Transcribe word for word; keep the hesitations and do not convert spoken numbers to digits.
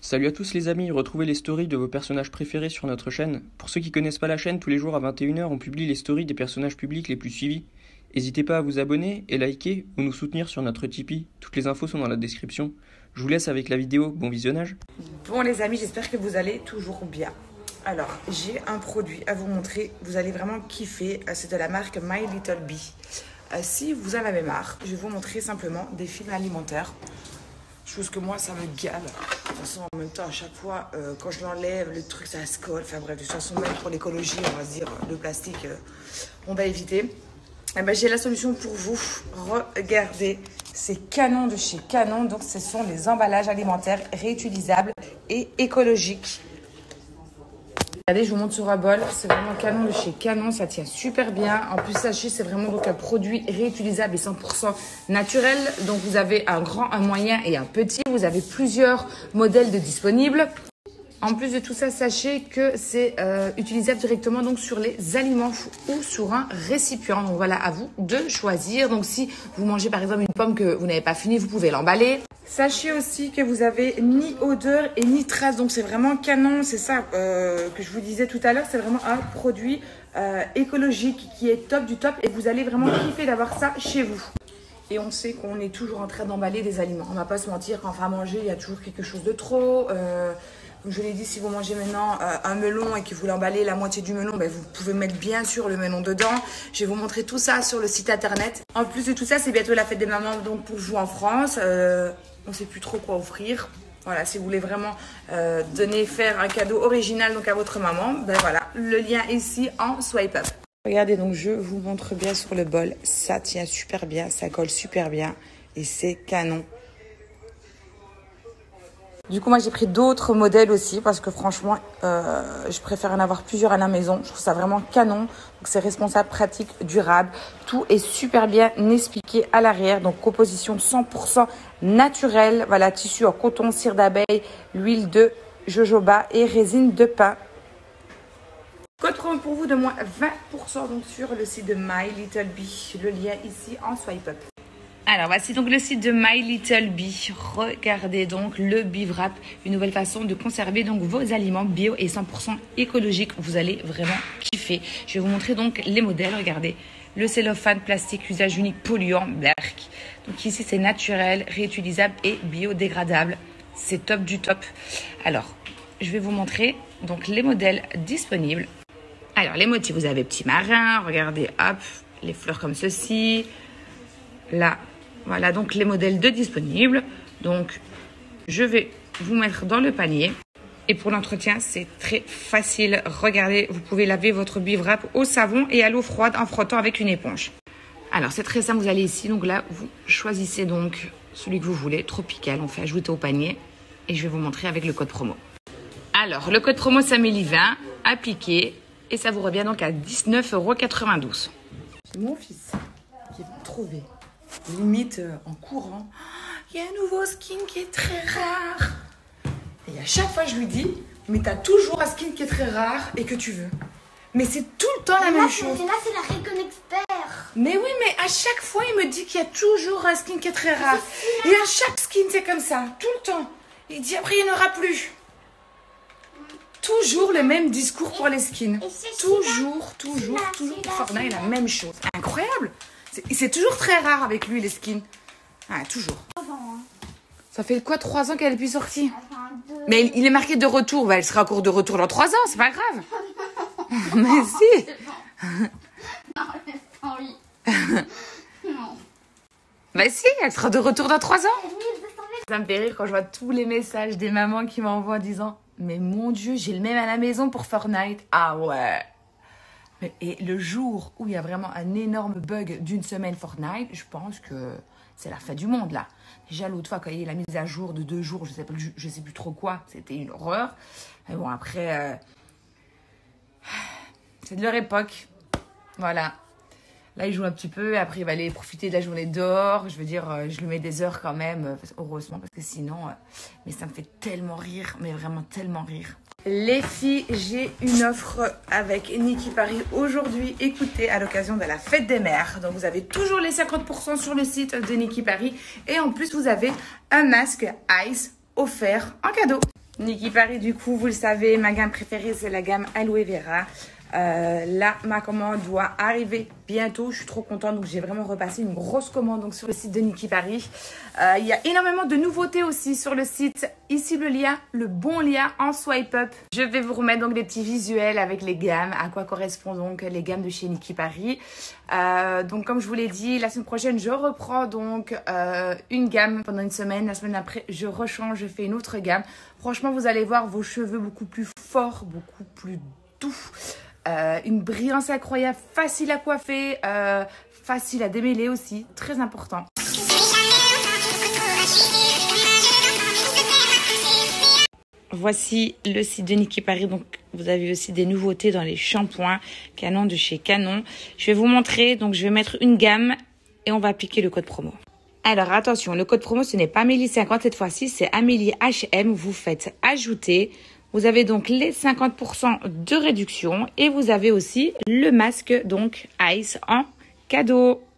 Salut à tous les amis, retrouvez les stories de vos personnages préférés sur notre chaîne. Pour ceux qui connaissent pas la chaîne, tous les jours à vingt et une heures, on publie les stories des personnages publics les plus suivis. N'hésitez pas à vous abonner et liker ou nous soutenir sur notre Tipeee. Toutes les infos sont dans la description. Je vous laisse avec la vidéo, bon visionnage. Bon les amis, j'espère que vous allez toujours bien. Alors, j'ai un produit à vous montrer, vous allez vraiment kiffer. C'est de la marque My Little Bee. Euh, si vous en avez marre, je vais vous montrer simplement des films alimentaires. Chose que moi, ça me gale. De toute façon, en même temps, à chaque fois, euh, quand je l'enlève, le truc, ça se colle. Enfin bref, de toute façon, même pour l'écologie, on va se dire, le plastique, euh, on va éviter. Eh ben, j'ai la solution pour vous. Regardez, c'est Canon de chez Canon. Donc, ce sont les emballages alimentaires réutilisables et écologiques. Regardez, je vous montre sur un bol. C'est vraiment Canon de chez Canon. Ça tient super bien. En plus, sachez, c'est vraiment donc un produit réutilisable et cent pour cent naturel. Donc, vous avez un grand, un moyen et un petit. Vous avez plusieurs modèles de disponibles. En plus de tout ça, sachez que c'est euh, utilisable directement donc sur les aliments ou sur un récipient. Donc voilà, à vous de choisir. Donc si vous mangez par exemple une pomme que vous n'avez pas finie, vous pouvez l'emballer. Sachez aussi que vous avez ni odeur et ni trace. Donc c'est vraiment Canon, c'est ça euh, que je vous disais tout à l'heure. C'est vraiment un produit euh, écologique qui est top du top et vous allez vraiment kiffer d'avoir ça chez vous. Et on sait qu'on est toujours en train d'emballer des aliments. On ne va pas se mentir, quand on va manger, il y a toujours quelque chose de trop. Euh, Comme je l'ai dit, si vous mangez maintenant euh, un melon et que vous l'emballez la moitié du melon, ben, vous pouvez mettre bien sûr le melon dedans. Je vais vous montrer tout ça sur le site internet. En plus de tout ça, c'est bientôt la fête des mamans donc pour vous en France. Euh, on ne sait plus trop quoi offrir. Voilà, si vous voulez vraiment euh, donner, faire un cadeau original donc à votre maman, ben voilà, le lien ici en swipe up. Regardez, donc je vous montre bien sur le bol. Ça tient super bien, ça colle super bien et c'est Canon. Du coup, moi, j'ai pris d'autres modèles aussi parce que franchement, euh, je préfère en avoir plusieurs à la maison. Je trouve ça vraiment canon. Donc, c'est responsable, pratique, durable. Tout est super bien expliqué à l'arrière. Donc, composition cent pour cent naturelle. Voilà, tissu en coton, cire d'abeille, l'huile de jojoba et résine de pin. Code promo pour vous de moins vingt pour cent donc sur le site de My Little Bee. Le lien ici en swipe up. Alors, voici donc le site de My Little Bee. Regardez donc le Bee Wrap, une nouvelle façon de conserver donc vos aliments bio et cent pour cent écologiques. Vous allez vraiment kiffer. Je vais vous montrer donc les modèles. Regardez, le cellophane plastique usage unique polluant, berk. Donc ici, c'est naturel, réutilisable et biodégradable. C'est top du top. Alors, je vais vous montrer donc les modèles disponibles. Alors, les motifs, vous avez petit marin. Regardez, hop, les fleurs comme ceci. Là, voilà donc les modèles de disponibles. Donc, je vais vous mettre dans le panier. Et pour l'entretien, c'est très facile. Regardez, vous pouvez laver votre Bee Wrap au savon et à l'eau froide en frottant avec une éponge. Alors, c'est très simple. Vous allez ici. Donc là, vous choisissez donc celui que vous voulez. Tropical, on fait ajouter au panier. Et je vais vous montrer avec le code promo. Alors, le code promo Samélie vingt, appliqué. Et ça vous revient donc à dix-neuf euros quatre-vingt-douze. C'est mon fils qui est trouvé. Limite euh, en courant, il y a un nouveau skin qui est très rare. Et à chaque fois, je lui dis, mais t'as toujours un skin qui est très rare et que tu veux. Mais c'est tout le temps la mais même là, chose. Là, c'est la Recon Expert. Mais oui, mais à chaque fois, il me dit qu'il y a toujours un skin qui est très rare. Et à chaque skin, c'est comme ça, tout le temps. Il dit, après, il n'y en aura plus. Toujours le même discours pour les skins. Toujours, toujours, toujours. Pour Fortnite, la même chose. Incroyable. C'est toujours très rare avec lui, les skins. Ah, toujours. Ça fait quoi, trois ans qu'elle est plus sortie? Mais il est marqué de retour. Bah, elle sera encore de retour dans trois ans, c'est pas grave. Mais si. Non, j'ai pas envie. Non. Bah si, elle sera de retour dans trois ans. Ça me fait rire quand je vois tous les messages des mamans qui m'envoient en disant « Mais mon Dieu, j'ai le même à la maison pour Fortnite. » Ah ouais. Et le jour où il y a vraiment un énorme bug d'une semaine Fortnite, je pense que c'est la fin du monde là. Déjà l'autre fois quand il y a eu la mise à jour de deux jours, je sais plus, je sais plus trop quoi, c'était une horreur. Mais bon après, euh... c'est de leur époque. Voilà. Là il joue un petit peu, et après il va aller profiter de la journée dehors. Je veux dire, je lui mets des heures quand même, heureusement, parce que sinon, euh... mais ça me fait tellement rire, mais vraiment tellement rire. Les filles, j'ai une offre avec Nikki Paris aujourd'hui. Écoutez, à l'occasion de la fête des mères. Donc, vous avez toujours les cinquante pour cent sur le site de Nikki Paris. Et en plus, vous avez un masque Ice offert en cadeau. Niki Paris, du coup, vous le savez, ma gamme préférée, c'est la gamme Aloe Vera. Euh, là, ma commande doit arriver bientôt. Je suis trop contente. Donc, j'ai vraiment repassé une grosse commande donc, sur le site de Niki Paris. Euh, il y a énormément de nouveautés aussi sur le site. Ici, le lien, le bon lien en swipe up. Je vais vous remettre donc des petits visuels avec les gammes. À quoi correspondent donc les gammes de chez Niki Paris. Euh, donc, comme je vous l'ai dit, la semaine prochaine, je reprends donc euh, une gamme pendant une semaine. La semaine après, je rechange, je fais une autre gamme. Franchement, vous allez voir vos cheveux beaucoup plus forts, beaucoup plus doux. Euh, une brillance incroyable, facile à coiffer, euh, facile à démêler aussi, très important. Voici le site de Niki Paris, donc vous avez aussi des nouveautés dans les shampoings Canon de chez Canon. Je vais vous montrer, donc je vais mettre une gamme et on va appliquer le code promo. Alors attention, le code promo ce n'est pas Amélie cinquante cette fois-ci, c'est Amélie H M, vous faites ajouter. Vous avez donc les cinquante pour cent de réduction et vous avez aussi le masque donc Ice en cadeau.